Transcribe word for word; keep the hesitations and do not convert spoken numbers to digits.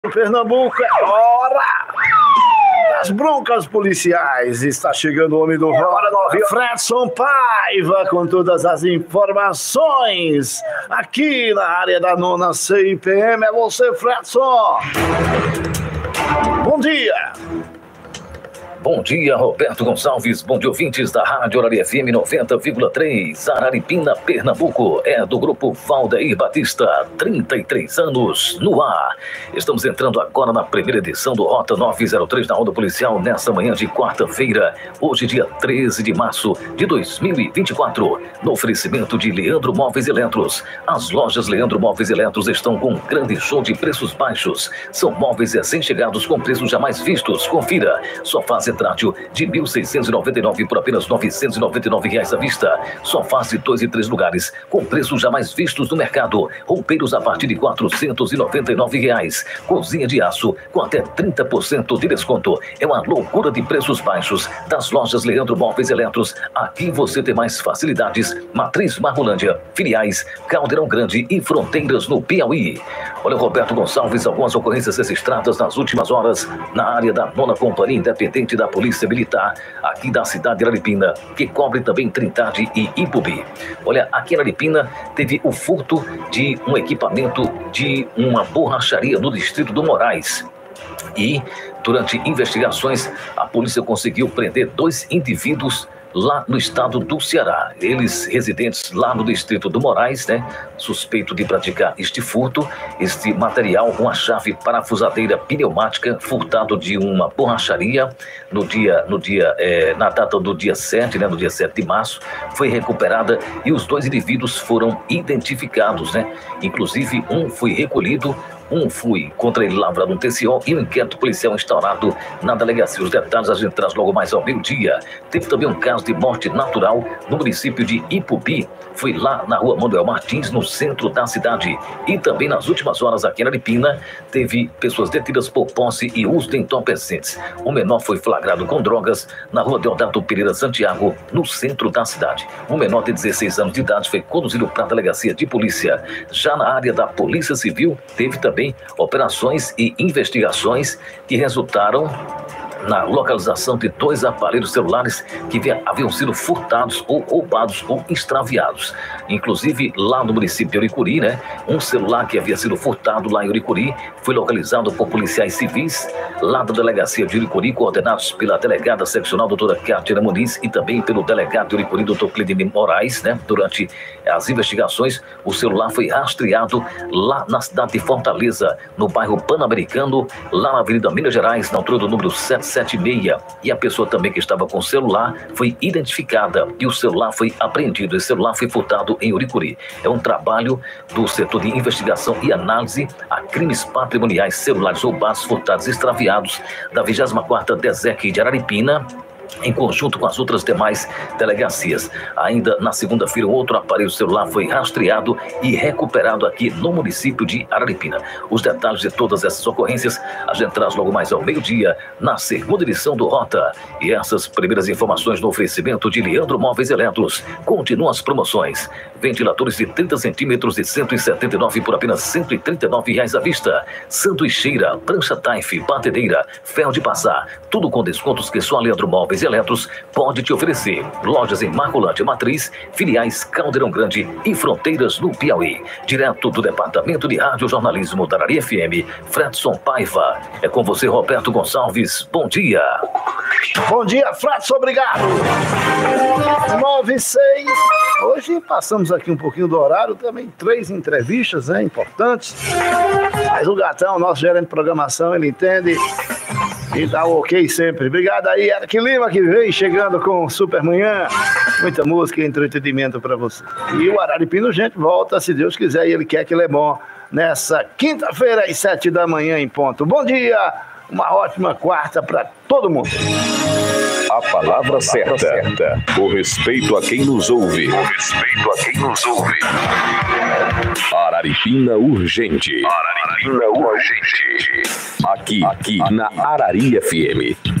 Pernambuco, é hora das broncas policiais. Está chegando o homem do rock, Fredson Paiva, com todas as informações aqui na área da nona C I P M. É você, Fredson. Bom dia. Bom dia, Roberto Gonçalves. Bom dia, ouvintes da Rádio Araria F M noventa vírgula três, Araripina, Pernambuco. É do grupo Valdeir Batista, trinta e três anos no ar. Estamos entrando agora na primeira edição do Rota novecentos e três da Onda Policial, nessa manhã de quarta-feira, hoje dia treze de março de dois mil e vinte e quatro. No oferecimento de Leandro Móveis e Eletros. As lojas Leandro Móveis e Eletros estão com um grande show de preços baixos. São móveis recém-chegados com preços jamais vistos. Confira. Sofás retrátil de mil seiscentos e noventa e nove por apenas novecentos e noventa e nove reais à vista. Sofás de dois e três lugares com preços jamais vistos no mercado. Roupeiros a partir de quatrocentos e noventa e nove reais. Cozinha de aço com até trinta por cento de desconto. É uma loucura de preços baixos das lojas Leandro Móveis e Eletros. Aqui você tem mais facilidades. Matriz Marrolândia, filiais Caldeirão Grande e Fronteiras no Piauí. Olha, Roberto Gonçalves, algumas ocorrências registradas nas últimas horas na área da nona Companhia Independente da Polícia Militar, aqui da cidade de Araripina, que cobre também Trindade e Ipubi. Olha, aqui em Araripina teve o furto de um equipamento de uma borracharia no distrito do Moraes. E, durante investigações, a polícia conseguiu prender dois indivíduos lá no estado do Ceará. Eles residentes lá no distrito do Moraes, né? Suspeito de praticar este furto. Este material, uma chave parafusadeira pneumática, furtado de uma borracharia no dia, no dia, é, na data do dia sete, né? No dia sete de março, foi recuperada e os dois indivíduos foram identificados, né? Inclusive, um foi recolhido. Um foi contra ele lavrado um T C O e um inquérito policial instaurado na delegacia. Os detalhes a gente traz logo mais ao meio-dia. Teve também um caso de morte natural no município de Ipubi. Foi lá na rua Manuel Martins, no centro da cidade. E também nas últimas horas aqui em Araripina, teve pessoas detidas por posse e uso de entorpecentes. Um menor foi flagrado com drogas na rua Deodato Pereira Santiago, no centro da cidade. Um menor de dezesseis anos de idade foi conduzido para a delegacia de polícia. Já na área da Polícia Civil, teve também operações e investigações que resultaram na localização de dois aparelhos celulares que haviam sido furtados ou roubados ou extraviados. Inclusive, lá no município de Uricuri, né, um celular que havia sido furtado lá em Uricuri foi localizado por policiais civis lá da delegacia de Uricuri, coordenados pela delegada seccional doutora Cátia Muniz e também pelo delegado de Uricuri, doutor Clidine Moraes, né. Durante as investigações, o celular foi rastreado lá na cidade de Fortaleza, no bairro Pan-Americano, lá na Avenida Minas Gerais, na altura do número sete sete seis. E a pessoa também que estava com o celular foi identificada e o celular foi apreendido. Esse celular foi furtado em Uricuri. É um trabalho do setor de investigação e análise a crimes patrimoniais, celulares roubados, furtados, extraviados da vigésima quarta DESEC de Araripina, em conjunto com as outras demais delegacias. Ainda na segunda-feira, outro aparelho celular foi rastreado e recuperado aqui no município de Araripina. Os detalhes de todas essas ocorrências a gente traz logo mais ao meio-dia na segunda edição do Rota. E essas primeiras informações no oferecimento de Leandro Móveis e Eletros. Continuam as promoções. Ventiladores de trinta centímetros de cento e setenta e nove por apenas cento e trinta e nove reais à vista. Sanduicheira, prancha Taif, batedeira, ferro de passar. Tudo com descontos que só a Leandro Móveis e Eletros pode te oferecer. Lojas em Marcolândia, Matriz, filiais Caldeirão Grande e Fronteiras no Piauí. Direto do Departamento de Rádio Jornalismo da Araria F M, Fredson Paiva. É com você, Roberto Gonçalves. Bom dia. Bom dia, Fredson. Obrigado. nove e seis. Hoje passamos aqui um pouquinho do horário, também três entrevistas, né, importantes. Mas o Gatão, nosso gerente de programação, ele entende e dá o ok sempre. Obrigado aí, Eric Lima, que vem chegando com Super Manhã. Muita música e entretenimento para você. E o Araripino, gente, volta, se Deus quiser, e ele quer que ele é bom, nessa quinta-feira, às sete da manhã em ponto. Bom dia, uma ótima quarta para todo mundo. A palavra certa. O respeito a quem nos ouve. O respeito a quem nos ouve. Araripina Urgente. Araripina Urgente. Aqui, aqui na Araria F M.